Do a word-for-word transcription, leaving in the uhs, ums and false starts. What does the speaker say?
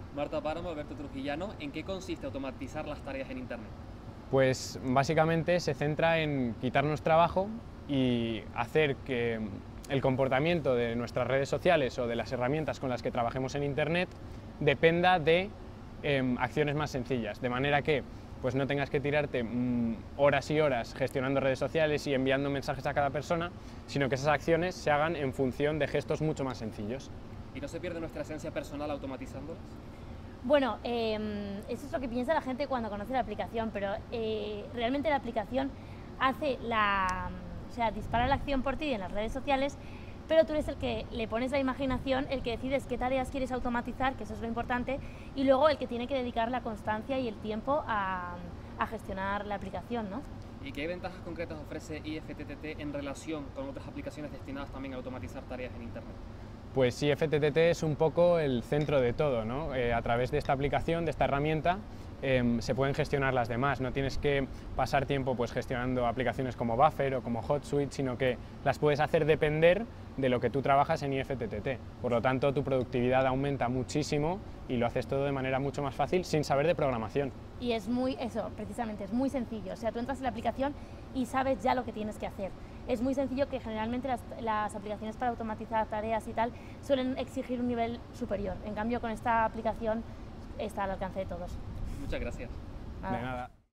Marta Páramo, Alberto Trujillano, ¿en qué consiste automatizar las tareas en Internet? Pues básicamente se centra en quitarnos trabajo y hacer que el comportamiento de nuestras redes sociales o de las herramientas con las que trabajemos en Internet dependa de eh, acciones más sencillas, de manera que pues no tengas que tirarte mmm, horas y horas gestionando redes sociales y enviando mensajes a cada persona, sino que esas acciones se hagan en función de gestos mucho más sencillos. ¿Y no se pierde nuestra esencia personal automatizándolas? Bueno, eh, eso es lo que piensa la gente cuando conoce la aplicación, pero eh, realmente la aplicación hace la, o sea, dispara la acción por ti en las redes sociales, pero tú eres el que le pones la imaginación, el que decides qué tareas quieres automatizar, que eso es lo importante, y luego el que tiene que dedicar la constancia y el tiempo a, a gestionar la aplicación, ¿no? ¿Y qué ventajas concretas ofrece I F T T T en relación con otras aplicaciones destinadas también a automatizar tareas en Internet? Pues I F T T T es un poco el centro de todo, ¿no? Eh, a través de esta aplicación, de esta herramienta, eh, se pueden gestionar las demás. No tienes que pasar tiempo pues, gestionando aplicaciones como Buffer o como HotSuite, sino que las puedes hacer depender de lo que tú trabajas en I F T T T. Por lo tanto, tu productividad aumenta muchísimo y lo haces todo de manera mucho más fácil sin saber de programación. Y es muy, eso, precisamente, es muy sencillo. O sea, tú entras en la aplicación y sabes ya lo que tienes que hacer. Es muy sencillo, que generalmente las, las aplicaciones para automatizar tareas y tal suelen exigir un nivel superior. En cambio, con esta aplicación está al alcance de todos. Muchas gracias. Nada. De nada.